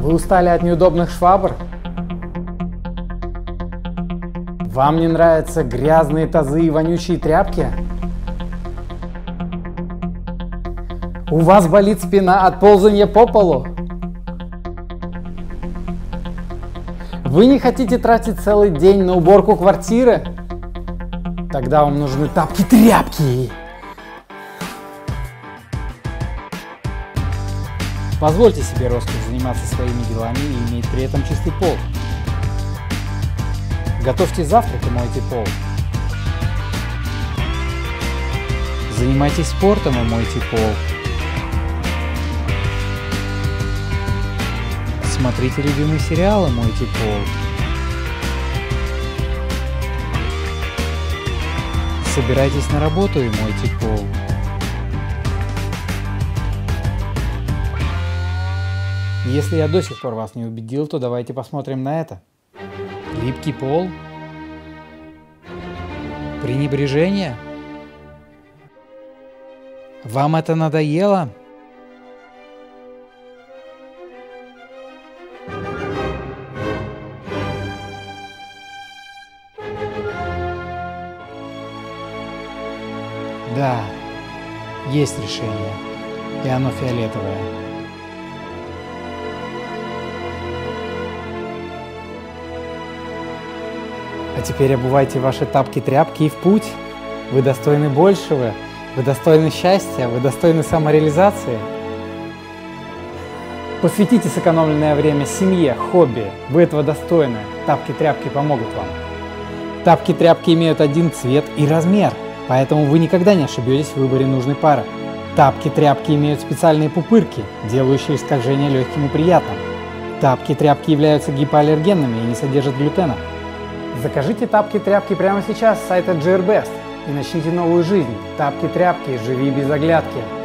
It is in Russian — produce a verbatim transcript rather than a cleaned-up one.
Вы устали от неудобных швабр? Вам не нравятся грязные тазы и вонючие тряпки? У вас болит спина от ползания по полу? Вы не хотите тратить целый день на уборку квартиры? Тогда вам нужны тапки-тряпки. Позвольте себе роскошь заниматься своими делами и иметь при этом чистый пол. Готовьте завтрак и мойте пол. Занимайтесь спортом и мойте пол. Смотрите любимые сериалы, мойте пол. Собирайтесь на работу и мойте пол. Если я до сих пор вас не убедил, то давайте посмотрим на это. Липкий пол? Пренебрежение? Вам это надоело? Да, есть решение, и оно фиолетовое. А теперь обувайте ваши тапки-тряпки и в путь. Вы достойны большего, вы достойны счастья, вы достойны самореализации. Посвятите сэкономленное время семье, хобби. Вы этого достойны. Тапки-тряпки помогут вам. Тапки-тряпки имеют один цвет и размер, поэтому вы никогда не ошибетесь в выборе нужной пары. Тапки-тряпки имеют специальные пупырки, делающие скольжение легким и приятным. Тапки-тряпки являются гипоаллергенными и не содержат глютена. Закажите тапки-тряпки прямо сейчас с сайта Gearbest и начните новую жизнь. Тапки-тряпки, живи без оглядки.